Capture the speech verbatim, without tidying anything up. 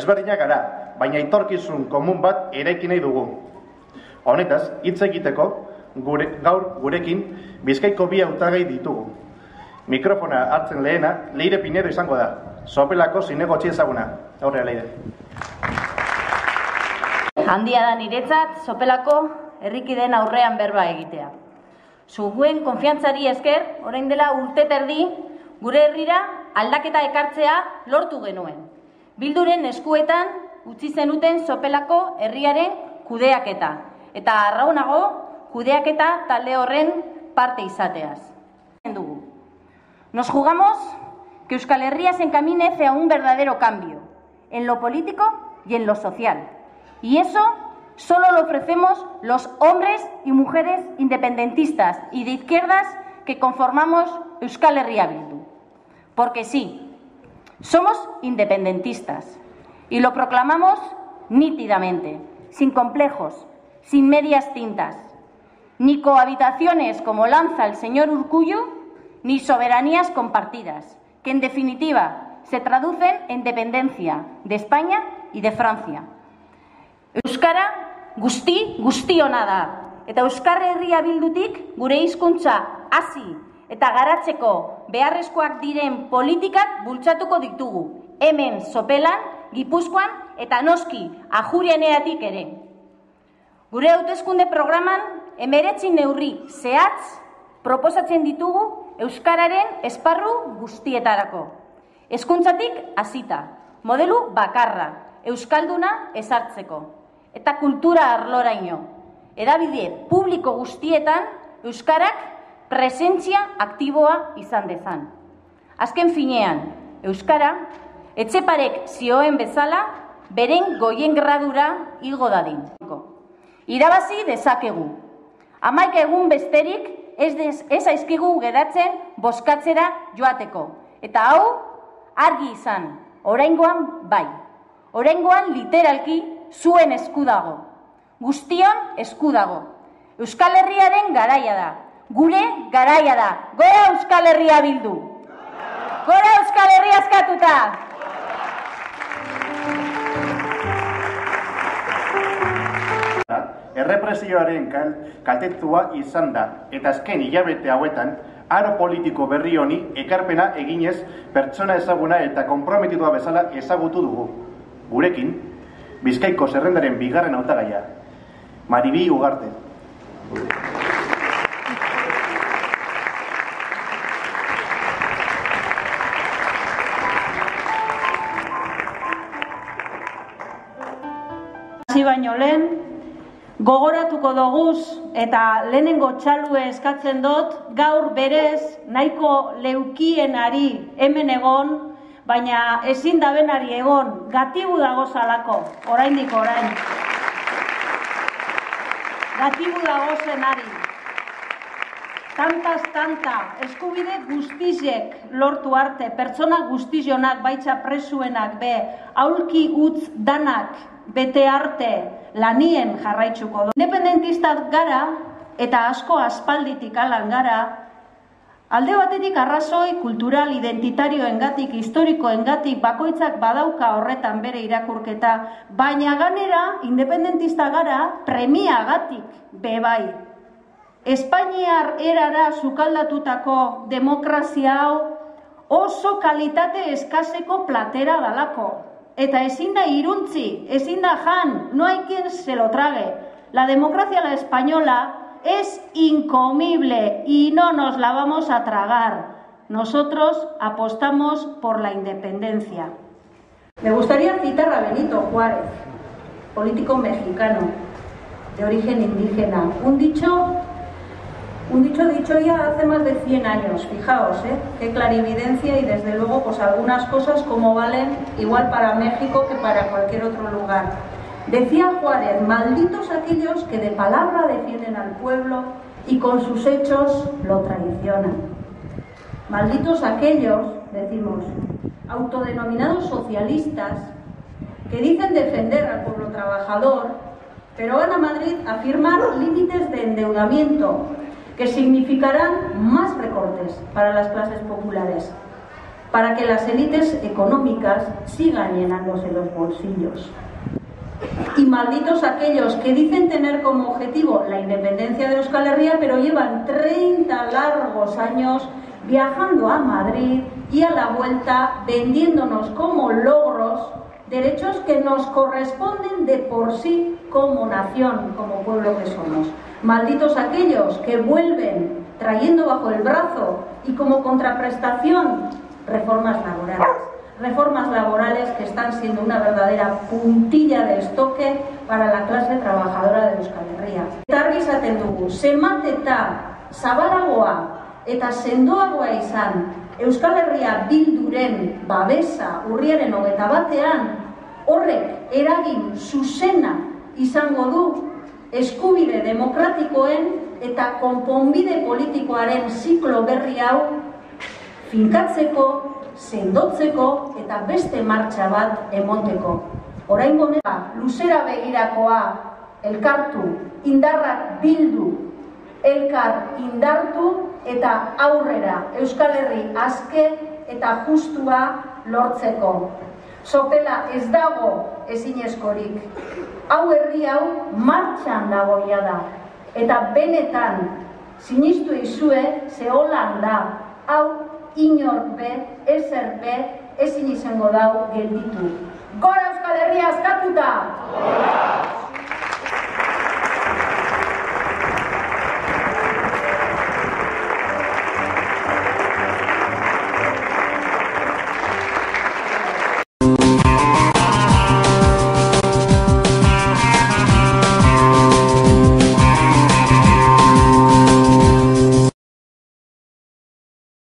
Ezberdinak gara, baina etorkizun komun bat eraiki nahi dugu. Honetaz, hitz egiteko, gure, gaur gurekin Bizkaiko bi hautagai ditugu. Mikrofona hartzen lehena, Leire Pinedo izango da. Sopelako zinegotzi ezaguna. Aurrera, Leire. Handia da niretzat, Sopelako herrikideen aurrean berba egitea. Zuguen konfiantzari esker, orain dela urte terdi, gure herrira aldaketa ekartzea lortu genuen. Bilduren eskuetan utzi zenuten Sopelako herriaren kudeaketa. Eta arraunago, kudeaketa talde horren parte izateaz. Nos jugamos que Euskal Herria se encamine hacia un verdadero cambio, en lo político y en lo social. Y eso solo lo ofrecemos los hombres y mujeres independentistas y de izquierdas que conformamos Euskal Herria Bildu. Porque sí, somos independentistas y lo proclamamos nítidamente, sin complejos, sin medias tintas, ni cohabitaciones como lanza el señor Urkullu, ni soberanías compartidas, que en definitiva se traducen en dependencia de España y de Francia. Euskara guzti guztiona da, eta Euskal Herria Bildutik gure hizkuntza hasi eta garatzeko beharrezkoak diren politikak bultzatuko ditugu, hemen Sopelan, Gipuzkoan eta noski Ajurianeatik ere. Gure hauteskunde programan hemeretzi neurri zehatz proposatzen ditugu Euskararen esparru guztietarako. Hezkuntzatik hasita, modelu bakarra, euskalduna ezartzeko. Eta kultura arloraino. Hedabide publiko guztietan euskarak presentzia aktiboa izan dezan. Azken finean, euskara, etxeparek zioen bezala, beren goien gradura igo dadin. Irabazi dezakegu. Hamaika egun besterik ez, ez aizkigu geratzen bozkatzera joateko. Eta hau, argi izan, oraingoan bai. Oraingoan literalki zuen esku dago. Guztion esku dago. Euskal Herriaren garaia da. Gure garaia da. Gora Euskal Herria Bildu. Gora Euskal Herria askatuta. Errepresioaren kaltetua izan da, eta azken hilabete hauetan, aro politiko berri honi ekarpena eginez pertsona ezaguna eta konprometitua bezala ezagutu dugu. Gurekin, Bizkaiko zerrendaren bigarren hautagaia, Maribi Ugarte. Hasi baino lehen, gogoratuko doguz eta lehenengo txalue eskatzen dut, gaur berez nahiko leukienari hemen egon, baina ezin dabenari egon, gatibu dago zalako, oraindik orain. Gatibu dago zenari. Tantaz tanta, eskubide guztizek lortu arte, pertsona guztizionak, baitza presuenak be, aulki utz danak bete arte, lanien jarraitzuko du. Independentistak gara, eta asko aspalditik alan gara, alde batetik arrazoi kultural identitarioengatik, historikoengatik, bakoitzak badauka horretan bere irakurketa, baina ganera, independentista gara, premiagatik bebai. Espainiar erara sukaldatutako demokrazia hau oso kalitate eskaseko platera dalako. Eta ezin da iruntzi, ezin da jan, no hay quien se lo trague. La democracia la española es incomible y no nos la vamos a tragar. Nosotros apostamos por la independencia. Me gustaría citar a Benito Juárez, político mexicano, de origen indígena. Un dicho, un dicho dicho ya hace más de cien años, fijaos, ¿eh? Qué clarividencia y desde luego pues algunas cosas como valen igual para México que para cualquier otro lugar. Decía Juárez, malditos aquellos que de palabra defienden al pueblo y con sus hechos lo traicionan. Malditos aquellos, decimos, autodenominados socialistas que dicen defender al pueblo trabajador, pero van a Madrid a firmar límites de endeudamiento que significarán más recortes para las clases populares. para que las élites económicas sigan llenándose los bolsillos. Y malditos aquellos que dicen tener como objetivo la independencia de Euskal Herria, pero llevan treinta largos años viajando a Madrid y a la vuelta vendiéndonos como logros derechos que nos corresponden de por sí como nación, como pueblo que somos. Malditos aquellos que vuelven trayendo bajo el brazo y como contraprestación reformas laborales. Reformas laborales que están siendo una verdadera puntilla de estoque para la clase trabajadora de Euskal Herria. Eta argi esaten dugu, zenbat eta zabalagoa eta sendoagoa izan Euskal Herria Bilduren babesa urriaren hogeita batean, horrek eragin zuzena izango du eskubide demokratikoen eta konponbide politikoaren ziklo berri hau finkatzeko, sendotzeko eta beste martxa bat emonteko. Oraingo honetan, luzera begirakoa elkartu, indarrak bildu, elkar indartu eta aurrera Euskal Herri aske eta justua lortzeko. Sopela ez dago ezinezkorik. Hau herri hau martxan dagoia da. Eta benetan sinistu izue zeholan da. Hau inor be, ezer be, ezin izango dau gelditu. Gora Euskal Herria askatuta!